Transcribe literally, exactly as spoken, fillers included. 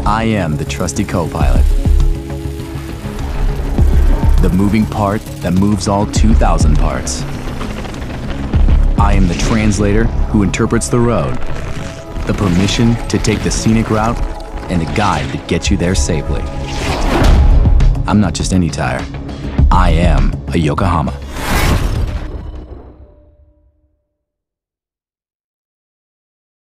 I am the trusty co-pilot. The moving part that moves all two thousand parts. I am the translator who interprets the road, the permission to take the scenic route, and the guide that gets you there safely. I'm not just any tire. I am a Yokohama.